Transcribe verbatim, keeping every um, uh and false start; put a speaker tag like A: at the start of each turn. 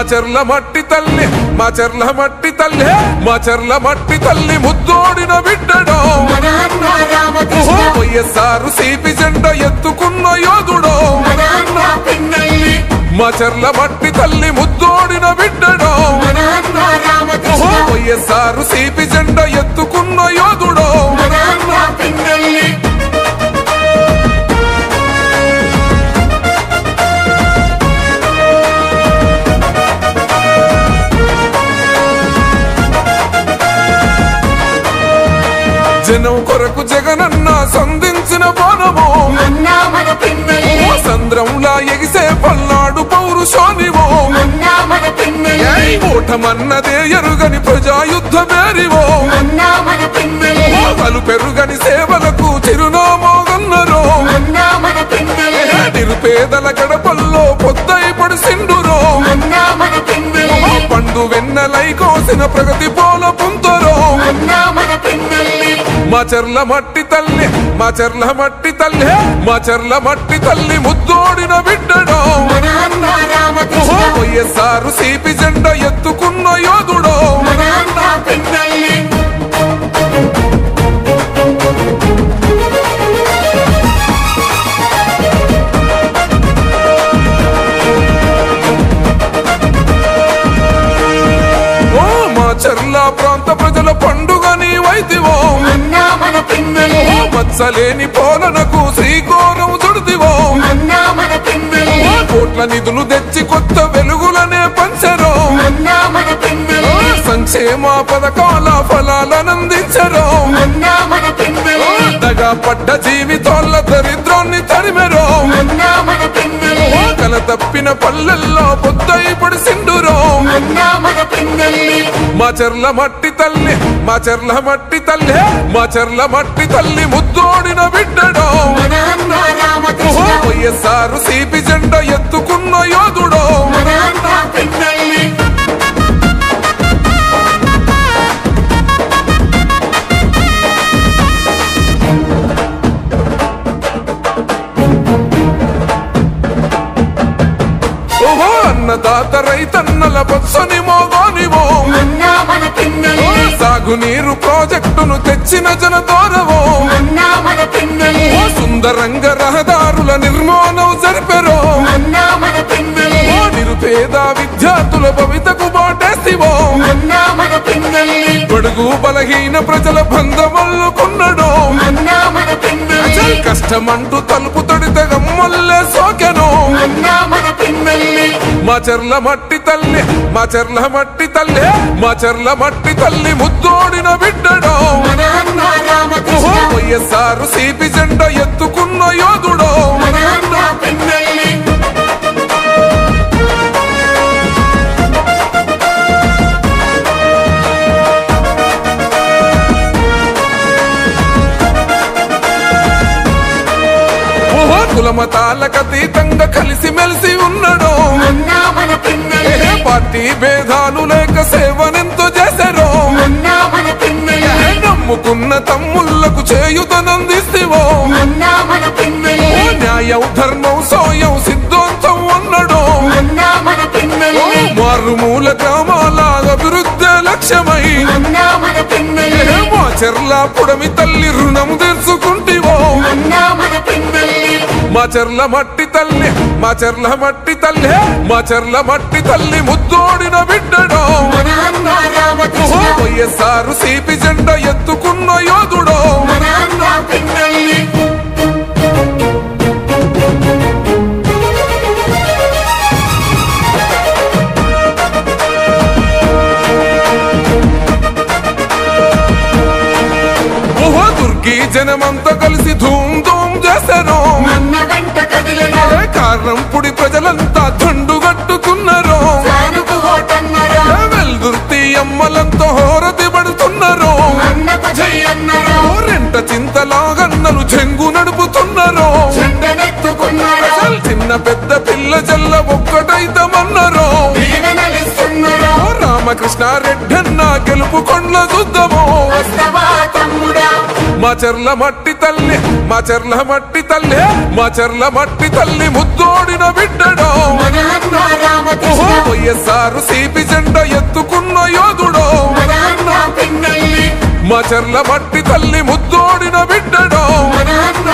A: మాచర్ల మట్టి తల్లి మాచర్ల మట్టి తల్లి మాచర్ల మట్టి తల్లి ముద్దోడిన బిడ్డడో వైఎస్ఆర్ సిపి జెండా ఎత్తుకున్న యోధుడో మాచర్ల మట్టి తల్లి ముద్దోడిన బిడ్డడో వైఎస్ఆర్ సిపి జెండా ఎత్తుకున్న యోధుడో జనం కొరకు జగనన్న సంధించిన బోనమో సంద్రంలా ఎగిసే పల్నాడు పౌరుషానివో ఓటమన్నదే ఎరుగని ప్రజాయుద్ధ మేరివో పలు పెరుగని సేవలకు చిరునామోగన్నరో నిరుపేదల గడపల్లో పొద్దై పడిసిండురో పండు వెన్నెలై కోసిన ప్రగతి పోల పుంతరో మాచర్ల మట్టి తల్లి మాచర్ల మట్టి తల్లి మాచర్ల మట్టి తల్లి ముద్దోడిన బిడ్డడో వైఎస్ఆర్ సిపి జెండా ఎత్తుకున్న యోధుడో మాచర్ల ప్రాంత ప్రజల పండుగ నీవైతివో మత్సలేని పోలనకు శ్రీకోరం చుడితివో కోట్ల నిధులు తెచ్చి కొత్త వెలుగులనే పంచరో సంక్షేమ పథకాల ఫలాలనందించరో దగా పడ్డ జీవితాల దరిద్రాన్ని తరిమెరో కల తప్పిన పల్లెల్లో పొద్దై పడిసిండురో మాచర్ల మట్టి తల్లి మాచర్ల మట్టి తల్లి మాచర్ల మట్టి తల్లి ముద్దోడిన బిడ్డడో వైఎస్ఆర్ సిపి జెండా ఎత్తుకున్న యోధుడో అన్నదాత రైతన్నల బొత్సని మోగోనివో సాగునీరు ప్రాజెక్టును తెచ్చిన జనతోరవో సుందరంగ రహదారుల నిర్మాణం జరిపెరో నిరుపేద విద్యార్థుల భవితకు బాటేసివో బడుగు బలహీన ప్రజల బంధమల్లుకున్నడో కష్టమంటూ తలుపు తొడితే గమ్మల్లే సోకెనో మాచర్ల మట్టి తల్లి మాచర్ల మట్టి తల్లి మాచర్ల మట్టి తల్లి ముద్దోడిన బిడ్డడో వైఎస్ఆర్ సిపి జెండా ఎత్తుకున్న యోధుడో కులమతాలకు అతీతంగా కలిసి మెలిసి ఉన్నాడో పార్టీ భేదాలు లేక సేవనెంతో చేశారో నమ్ముకున్న తమ్ముళ్లకు చేయుతనందిస్తేవో న్యాయం ధర్మం సోయం సిద్ధాంతం అన్నాడో మారుమూల గ్రామాల అభివృద్ధి లక్ష్యమై మాచర్ల పుడమి తల్లి రుణం తీర్చుకుంటివో మాచర్ల మట్టి తల్లి మాచర్ల మట్టి తల్లి మాచర్ల మట్టి తల్లి ముద్దోడిన బిడ్డడో వైఎస్ఆర్ సిపి జెండా ఎత్తుకున్న యోధుడో దుర్గి జనమంతా కలిసి ధూమ్ ధూమ్ చేశారు కారంపుడి ప్రజలంతా దండుగట్టుకున్నారు వెల్దుర్తి అమ్మలంతా హోరతి పడుతున్నారు రెంట చింతలాగన్నలు చెంగు నడుపుతున్నారు చిన్న పెద్ద పిల్ల జల్ల ఒక్కటైతమన్నారు రామకృష్ణారెడ్డి అన్న గెలుపు కొండ్ల చూద్దాము మా చెర్ల మట్టి తల్లి మా చెర్ల మట్టి తల్లి మా చెర్ల మట్టి తల్లి ముద్దోడిన బిడ్డడో వైఎస్ఆర్ సిపి జెండ ఎత్తుకున్న యోధుడో మా చెర్ల మట్టి తల్లి ముద్దోడిన బిడ్డడో